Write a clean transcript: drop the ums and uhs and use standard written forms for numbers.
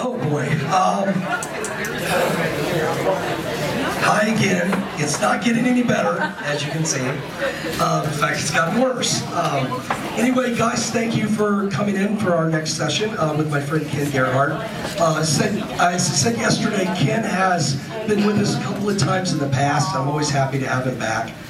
Oh boy. Hi again. It's not getting any better, as you can see. In fact, it's gotten worse. Anyway, guys, thank you for coming in for our next session with my friend Ken Gerhardt. As I said yesterday, Ken has been with us a couple of times in the past. I'm always happy to have him back.